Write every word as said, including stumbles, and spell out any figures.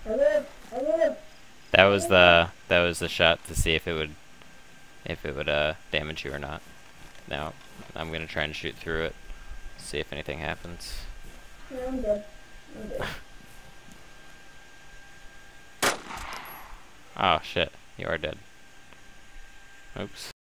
I live. I live. That was the that was the shot to see if it would if it would uh damage you or not. Now I'm gonna try and shoot through it, see if anything happens. Yeah, I'm dead. I'm dead. Oh shit, you are dead. Oops.